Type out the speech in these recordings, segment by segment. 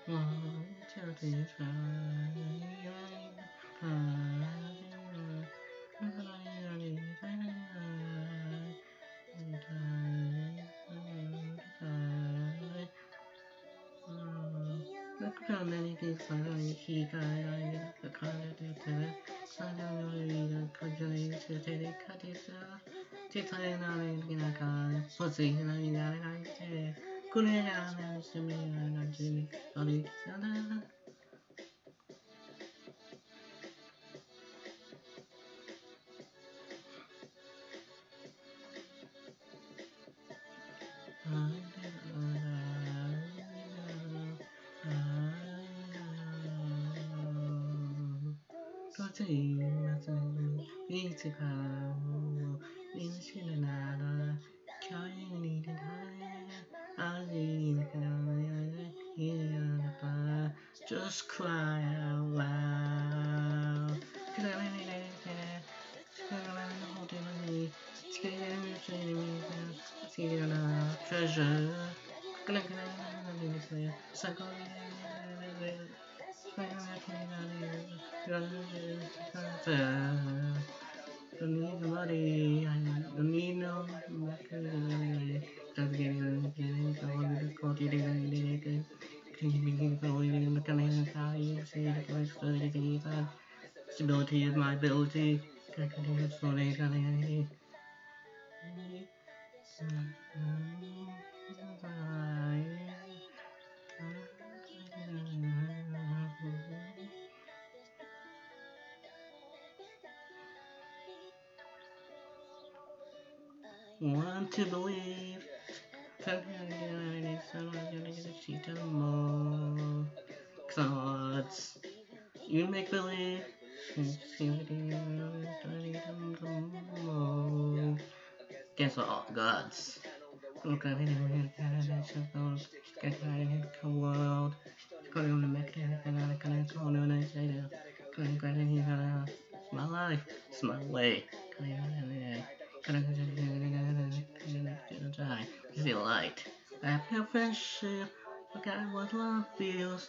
Just cry out loud. Treasure. Don't need nobody, I don't need no stability is my ability. Want to believe. Clouds. You make believe. Guess all gods. Look at it. World. My life. It's my way. Feel light. I feel friendship. Forgot what love feels.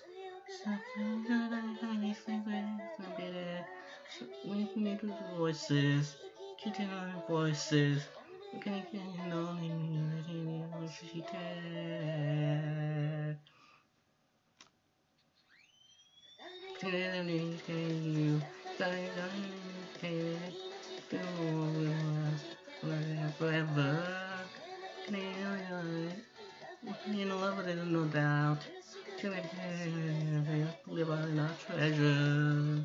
We need voices. Kitchen on voices. Okay, no, forever. In love with it, no doubt. Live on our treasure.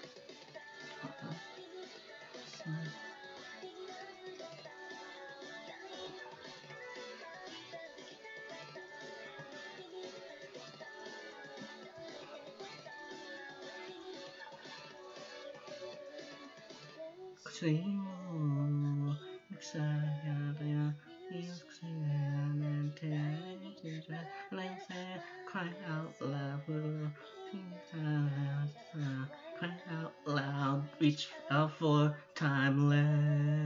Cry out loud, cry out loud, reach out for timeless.